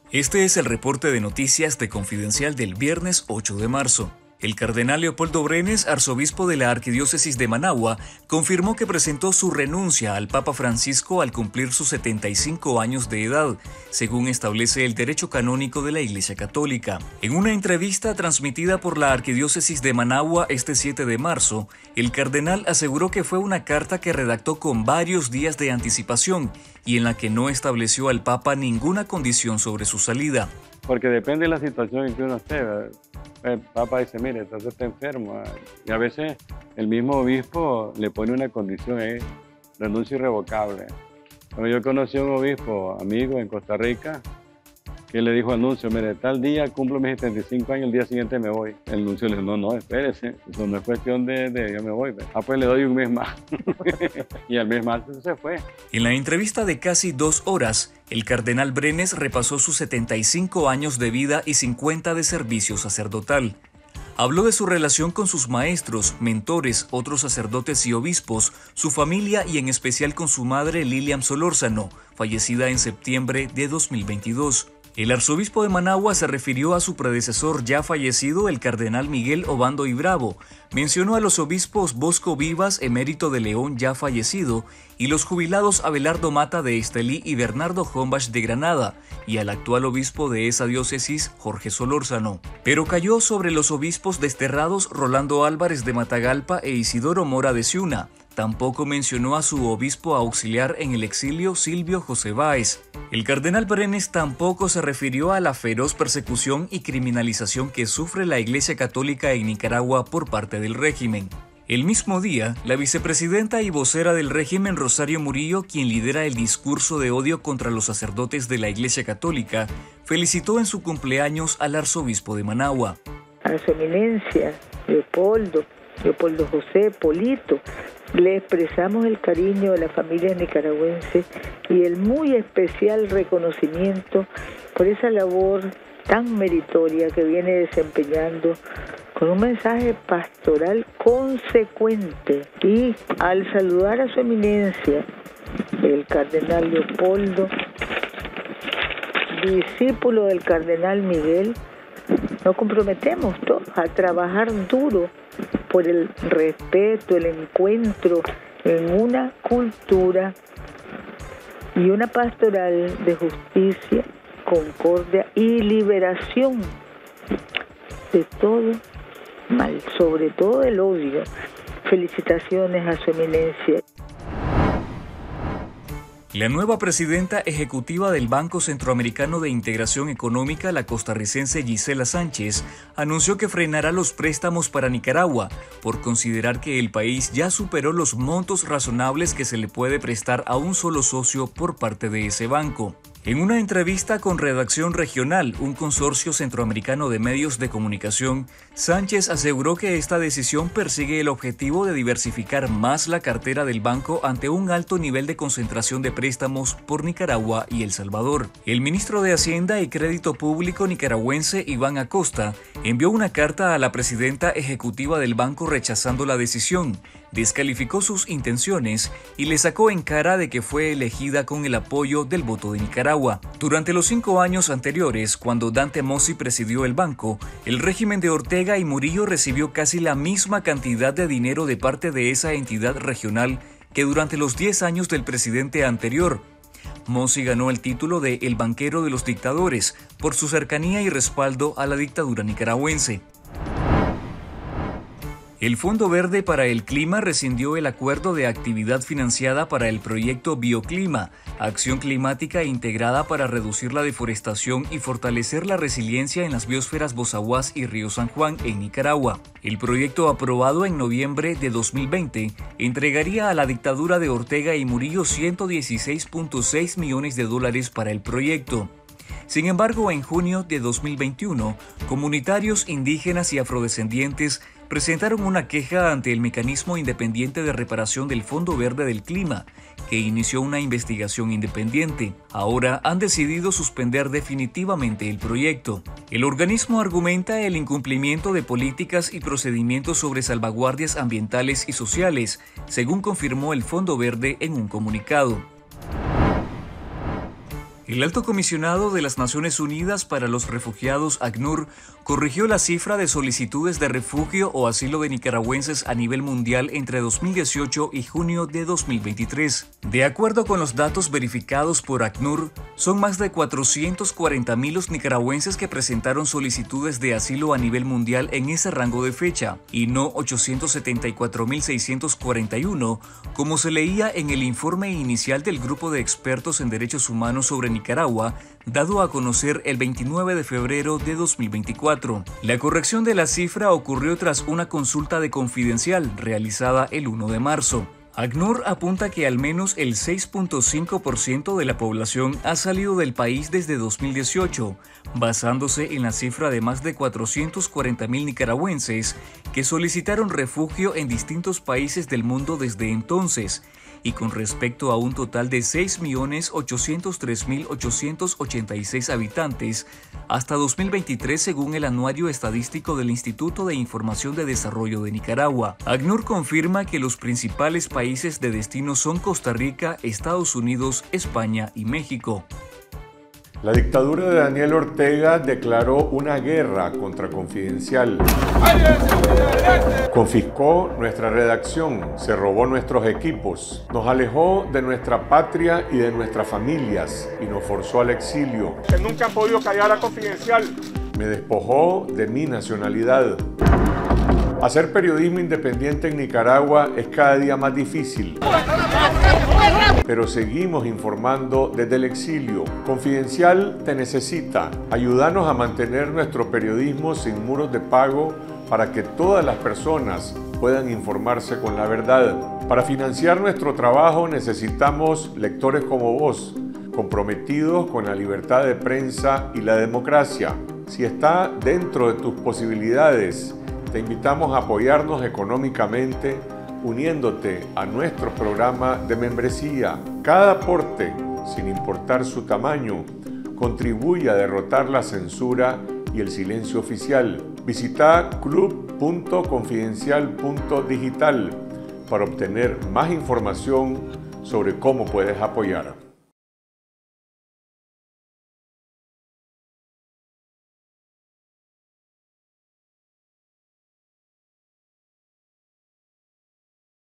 Este es el reporte de noticias de Confidencial del viernes 8 de marzo. El cardenal Leopoldo Brenes, arzobispo de la Arquidiócesis de Managua, confirmó que presentó su renuncia al Papa Francisco al cumplir sus 75 años de edad, según establece el derecho canónico de la Iglesia Católica. En una entrevista transmitida por la Arquidiócesis de Managua este 7 de marzo, el cardenal aseguró que fue una carta que redactó con varios días de anticipación y en la que no estableció al Papa ninguna condición sobre su salida. Porque depende de la situación en que uno esté. El Papa dice, mire, entonces está enfermo. Y a veces el mismo obispo le pone una condición ahí, renuncio irrevocable. Bueno, yo conocí a un obispo amigo en Costa Rica que le dijo al nuncio, mire, tal día cumplo mis 75 años, el día siguiente me voy. El nuncio le dijo, no, espérese, eso no es cuestión de yo me voy. Pues le doy un mes más. Y al mes más se fue. En la entrevista de casi 2 horas, el cardenal Brenes repasó sus 75 años de vida y 50 de servicio sacerdotal. Habló de su relación con sus maestros, mentores, otros sacerdotes y obispos, su familia y en especial con su madre Lilian Solórzano, fallecida en septiembre de 2022. El arzobispo de Managua se refirió a su predecesor ya fallecido, el cardenal Miguel Obando y Bravo. Mencionó a los obispos Bosco Vivas, emérito de León ya fallecido, y los jubilados Abelardo Mata de Estelí y Bernardo Hombach de Granada, y al actual obispo de esa diócesis, Jorge Solórzano. Pero cayó sobre los obispos desterrados Rolando Álvarez de Matagalpa e Isidoro Mora de Ciuna. Tampoco mencionó a su obispo auxiliar en el exilio, Silvio José Báez. El cardenal Brenes tampoco se refirió a la feroz persecución y criminalización que sufre la Iglesia Católica en Nicaragua por parte del régimen. El mismo día, la vicepresidenta y vocera del régimen, Rosario Murillo, quien lidera el discurso de odio contra los sacerdotes de la Iglesia Católica, felicitó en su cumpleaños al arzobispo de Managua. A su eminencia, Leopoldo José Polito, le expresamos el cariño de la familia nicaragüense y el muy especial reconocimiento por esa labor tan meritoria que viene desempeñando con un mensaje pastoral consecuente. Y al saludar a su eminencia, el cardenal Leopoldo, discípulo del cardenal Miguel, nos comprometemos todos a trabajar duro por el respeto, el encuentro en una cultura y una pastoral de justicia, concordia y liberación de todo mal, sobre todo el odio. Felicitaciones a su eminencia. La nueva presidenta ejecutiva del Banco Centroamericano de Integración Económica, la costarricense Gisela Sánchez, anunció que frenará los préstamos para Nicaragua por considerar que el país ya superó los montos razonables que se le puede prestar a un solo socio por parte de ese banco. En una entrevista con Redacción Regional, un consorcio centroamericano de medios de comunicación, Sánchez aseguró que esta decisión persigue el objetivo de diversificar más la cartera del banco ante un alto nivel de concentración de préstamos por Nicaragua y El Salvador. El ministro de Hacienda y Crédito Público nicaragüense, Iván Acosta, envió una carta a la presidenta ejecutiva del banco rechazando la decisión, descalificó sus intenciones y le sacó en cara de que fue elegida con el apoyo del voto de Nicaragua. Durante los 5 años anteriores, cuando Dante Mossi presidió el banco, el régimen de Ortega y Murillo recibió casi la misma cantidad de dinero de parte de esa entidad regional que durante los 10 años del presidente anterior. Mossi ganó el título de El banquero de los dictadores por su cercanía y respaldo a la dictadura nicaragüense. El Fondo Verde para el Clima rescindió el acuerdo de actividad financiada para el proyecto Bioclima, acción climática integrada para reducir la deforestación y fortalecer la resiliencia en las biosferas Bozaguas y Río San Juan en Nicaragua. El proyecto, aprobado en noviembre de 2020, entregaría a la dictadura de Ortega y Murillo $116.6 millones para el proyecto. Sin embargo, en junio de 2021, comunitarios indígenas y afrodescendientes presentaron una queja ante el Mecanismo Independiente de Reparación del Fondo Verde del Clima, que inició una investigación independiente. Ahora han decidido suspender definitivamente el proyecto. El organismo argumenta el incumplimiento de políticas y procedimientos sobre salvaguardias ambientales y sociales, según confirmó el Fondo Verde en un comunicado. El Alto Comisionado de las Naciones Unidas para los Refugiados, ACNUR, corrigió la cifra de solicitudes de refugio o asilo de nicaragüenses a nivel mundial entre 2018 y junio de 2023. De acuerdo con los datos verificados por ACNUR, son más de 440.000 los nicaragüenses que presentaron solicitudes de asilo a nivel mundial en ese rango de fecha, y no 874.641, como se leía en el informe inicial del Grupo de Expertos en Derechos Humanos sobre Nicaragua, dado a conocer el 29 de febrero de 2024. La corrección de la cifra ocurrió tras una consulta de Confidencial realizada el 1 de marzo. ACNUR apunta que al menos el 6.5% de la población ha salido del país desde 2018, basándose en la cifra de más de 440.000 nicaragüenses que solicitaron refugio en distintos países del mundo desde entonces, y con respecto a un total de 6.803.886 habitantes hasta 2023 según el Anuario Estadístico del Instituto de Información de Desarrollo de Nicaragua. ACNUR confirma que los principales países de destino son Costa Rica, Estados Unidos, España y México. La dictadura de Daniel Ortega declaró una guerra contra Confidencial. Confiscó nuestra redacción, se robó nuestros equipos, nos alejó de nuestra patria y de nuestras familias y nos forzó al exilio. Que nunca han podido callar a Confidencial. Me despojó de mi nacionalidad. Hacer periodismo independiente en Nicaragua es cada día más difícil. Pero seguimos informando desde el exilio. Confidencial te necesita. Ayúdanos a mantener nuestro periodismo sin muros de pago para que todas las personas puedan informarse con la verdad. Para financiar nuestro trabajo necesitamos lectores como vos, comprometidos con la libertad de prensa y la democracia. Si está dentro de tus posibilidades, te invitamos a apoyarnos económicamente uniéndote a nuestro programa de membresía. Cada aporte, sin importar su tamaño, contribuye a derrotar la censura y el silencio oficial. Visita club.confidencial.digital para obtener más información sobre cómo puedes apoyar.